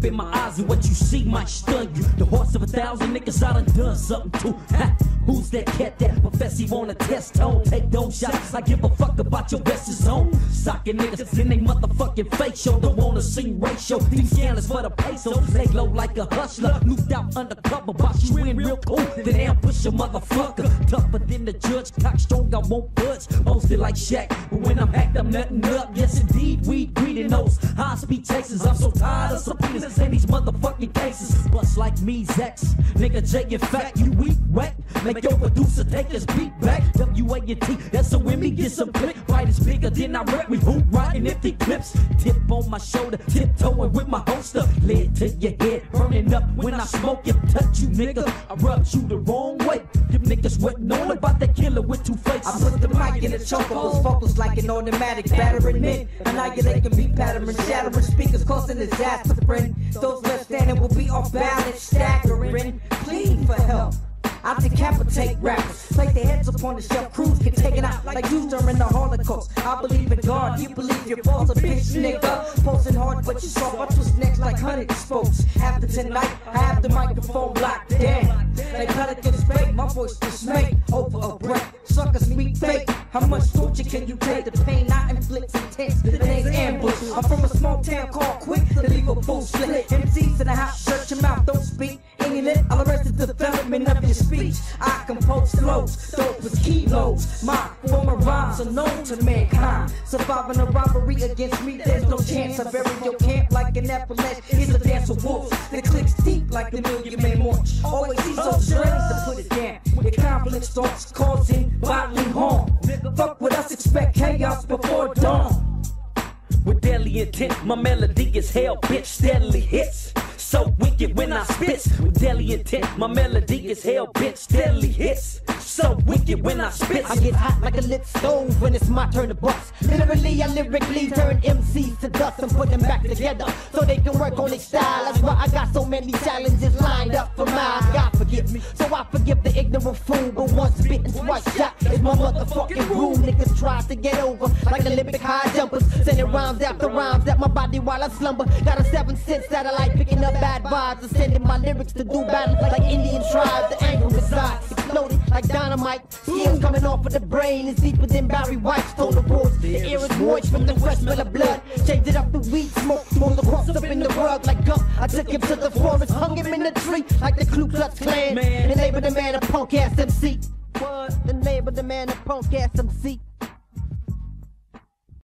up in my eyes and what you see might stun you. The horse of 1,000 niggas I done something to. Ha, who's that cat that profess he wanna test tone? Take those shots, I give a fuck about your best is on. Socking niggas in they motherfucking face show. Don't wanna see ratio. These scandals for the peso. Lay low like a hustler. Looped out undercover. Box you in real cool. Then they'll push a motherfucker. Tougher than the judge. Cock strong, I won't budge. Posted like Shaq. But when I'm hacked, I'm nothing up. Yes, indeed, we greedy those high speed chases. I'm so tired of subpoenas in these motherfucking cases. Bust like me, Zax. Nigga J, in fact, you weak, whack. Make your producer take his beat back. W-A-N-T, that's so when we get some click. Right is bigger than I rap. We hoop riding empty clips. Tip on my shoulder, tiptoeing with my holster. Lead to your head, burning up when I smoke it. Touch you, nigga. I rubbed you the wrong way. Them niggas wasn't on about that killer with two faces. I put the mic in the choke, those vocals like an automatic battering men. Annihilating beat pattern, shattering speakers, causing disaster, friend. Those left standing will be off balance, staggering, pleading for help. I decapitate rappers, place their heads upon the shelf. Crews get taken out like Jews during the Holocaust. I believe in God, you believe your balls a bitch, nigga. Posting hard, but you soft. I twist necks like honey spokes. After tonight, I have the microphone locked down. They Pelican spade, my voice dismayed over a break. Suckers meet fake. How much torture can you take? The pain I inflict intense. The name's ambush. I'm from a small town called Quick to leave a fool split. MCs in the house, shut your mouth, don't speak. Ain't it? All the rest is development of your speech. I compose flows, dope with kilos. My former rhymes are known to mankind. Surviving a robbery against me, there's no chance. I bury your camp like an avalanche. It's a dance of wolves that clicks deep like the Million Man March. Always see so straight to put it down. Your conflict starts causing bodily harm. Fuck with us, expect chaos before dawn. With deadly intent, my melody is hell, bitch, steadily hits. So wicked when I spit. With deadly intent, my melody is hell, bitch, steadily hits. So wicked when I spit. I get hot like a lit stove when it's my turn to bust. Literally, I lyrically turn MCs to dust and put them back together so they can work on their style. That's why I got so many challenges lined up for mine. God forgive me, so I forgive the ignorant fool. But once bitten, twice shot is my motherfucking rule. Niggas try to get over like Olympic high jumpers, sending rhymes after rhymes at my body while I slumber. Got a 7-cent satellite picking up bad vibes and sending my lyrics to do battle like Indian tribes. The anger resides, exploding like dynamite. Skills coming off of the brain is deeper than Barry White's total voice. The air is moist with the fresh smell of blood. Changed it up to weed smoke, rolled across up in the rug like gum. I took him to the forest, hung him in the tree like the Ku Klux Klan. And labeled the man a punk ass MC. What? And labeled the man a punk ass MC.